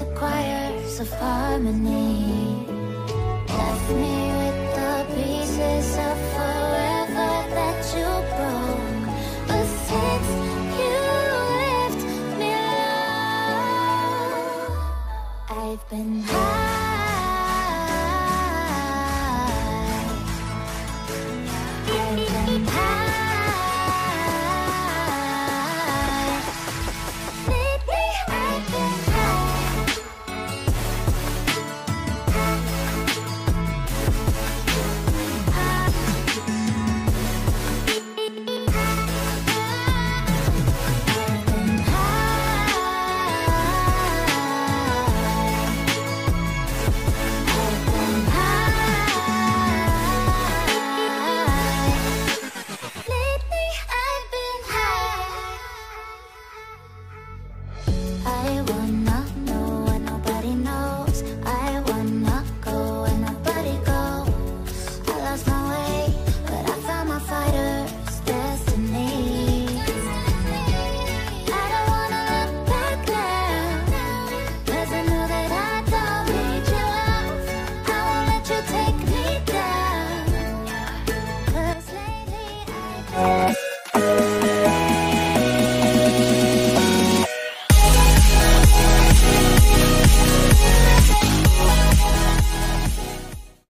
choirs of harmony. Left me with the pieces of forever that you broke. But since you left me alone, I've been high.